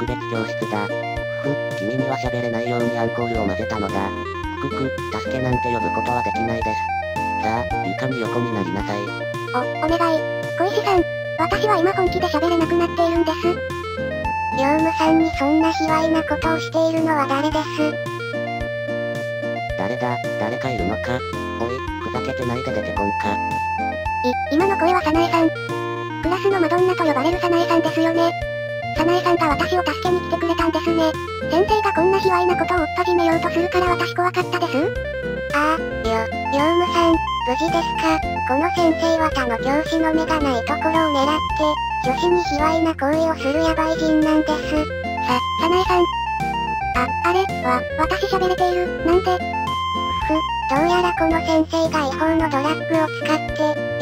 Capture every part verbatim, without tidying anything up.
特別教室だ。ふふ、君には喋れないようにアンコールを混ぜたのだ。くくく、助けなんて呼ぶことはできないです。さあ、床に横になりなさい。 お、お願い。小石さん、私は今本気で喋れなくなっているんです。 ヨウムさんにそんな卑猥なことをしているのは誰です？ 誰だ、誰かいるのか？おい、ふざけてないで出てこんか。 い、今の声はサナエさん。クラスのマドンナと呼ばれるサナエさんですよね。サナエさんが私を助けに来てくれたんですね。先生がこんな卑猥なことを追っ始めようとするから私怖かったです。 ああ、よ、ヨウムさん、無事ですか？この先生は他の教師の目がないところを狙って、女子に卑猥な行為をするヤバい人なんです。 さ、サナエさん。あ、あれ、わ、私喋れている、なんで？ ふ、どうやらこの先生が違法のドラッグを使って、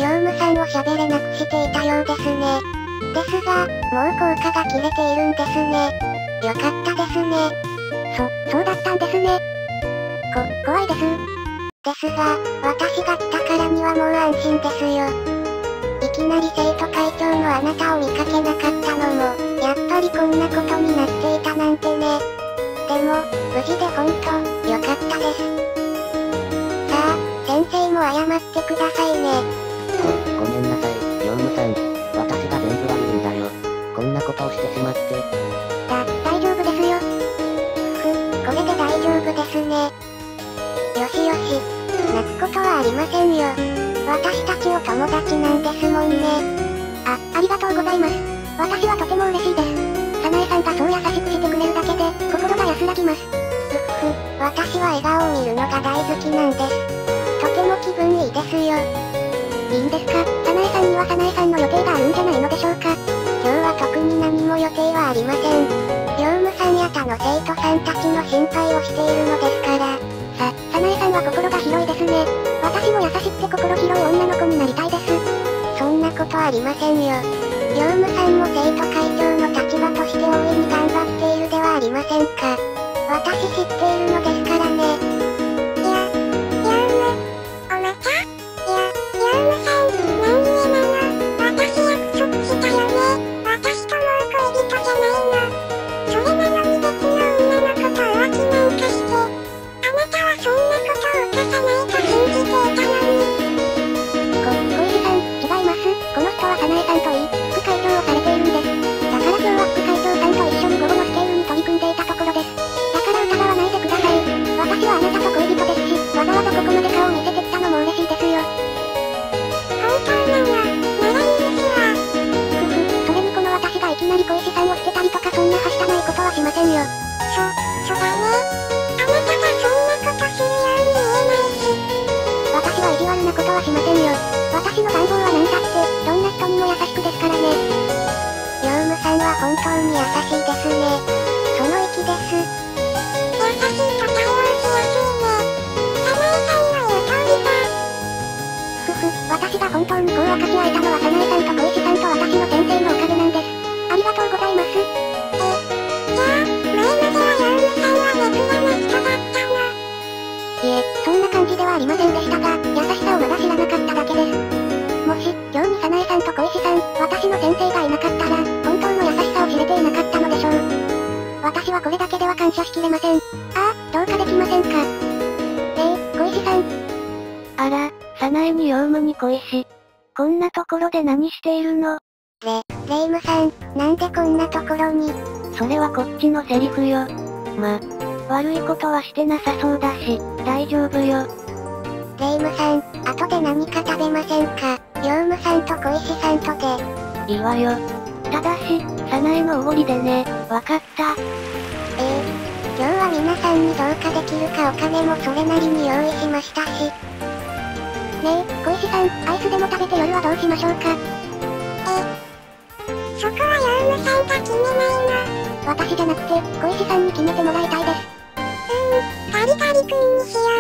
ヨウムさんを喋れなくしていたようですね。ですが、もう効果が切れているんですね。よかったですね。 そ、そうだったんですね。こ、怖いです。 ですが、私が来たからにはもう安心ですよ。いきなり生徒会長のあなたを見かけなかったのも、やっぱりこんなことになっていたなんてね。でも、無事でほんと、よかったです。さあ、先生も謝ってくださいね。 ご、ごめんなさい、ヨウムさん。私が全部悪いんだよ。こんなことをしてしまって。 だ、大丈夫ですよ。 ふ、これで大丈夫ですね。よしよし、泣くことはありませんよ。私たちお友達なんですもんね。 あ、ありがとうございます。私はとても嬉しいです。サナエさんがそう優しくしてくれるだけで、心が安らぎます。 ふっふ、私は笑顔を見るのが大好きなんです。とても気分いいですよ。 いいんですか？サナエさんにはサナエさんの予定があるんじゃないのでしょうか？ 今日は特に何も予定はありません。ヨウムさんや他の生徒さんたちの心配をしているのですから。 さ、サナエさんは心が広いですね。私も優しくて心広い女の子になりたいです。 そんなことありませんよ。ヨウムさんも生徒会長の立場として大いに頑張っているではありませんか。私知っているのですからね。 いや、ヨウム、おまた？いや、ヨウムさん、何故なの？私約束したよね。私ともう恋人じゃないの。それなのに別の女の子と浮気なんかして、あなたはそんなことを犯さないと信じていたのに。 こ、小石さん、違います。この人はサナエさんといい、副会長をされているんです。だから今日は副会長さんと一緒に午後のスケールに取り組んでいたところです。だから疑わないでください。私はあなたと恋人ですし、わざわざここまで顔を見せてきたのも嬉しいですよ。 本当なの？なら許すわ。 ふふ、それにこの私がいきなり小石さんを捨てたりとかそんなはしたないことはしませんよ。 そ、そだね。あなたがそんなことするように見えないし。 私は意地悪なことはしませんよ。私の願望は何だって、どんな人にも優しくですからね。 ヨウムさんは本当に優しいですね。その意気です。 優しいと対応しやすいね。サナエさんの言う通りだ。 ふふ、私が本当にこう分かち合えたのはサナエさんと小石さんと私の先生のおかげなんです。ありがとうございます。 え、じゃあ、前まではヨウムさんはネクラな人だったの？ いえ、そんな感じではありませんでしたが、優しさをまだ知らなかっただけです。もし、今日にサナエさんと小石さん、私の先生がいなかったら、本当の優しさを知れていなかったのでしょう。私はこれだけでは感謝しきれません。ああ、どうかできませんか。ええ、小石さん。 あら、サナエにヨウムに小石。こんなところで何しているの？ レ、レイムさん、なんでこんなところに？ それはこっちのセリフよ。ま、悪いことはしてなさそうだし、大丈夫よ。 レイムさん、後で何か食べませんか？ヨウムさんと小石さんとで。 いいわよ。ただし、サナエのおごりでね、わかった。 ええ、今日は皆さんにどうかできるかお金もそれなりに用意しましたし。 ねえ、小石さん、アイスでも食べて夜はどうしましょうか。 え、そこはヨウムさんが決めないの？ 私じゃなくて、小石さんに決めてもらいたいです。 うーん、ガリガリ君にしよう。